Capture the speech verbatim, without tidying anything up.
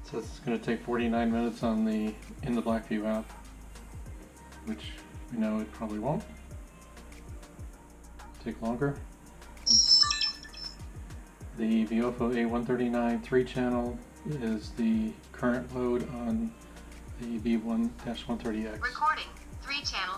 says it's going to take forty-nine minutes on the in the BlackVue app, which we know it probably won't. Take longer. The Viofo A one thirty-nine three channel is the current load on the B one thirty X. Recording three channel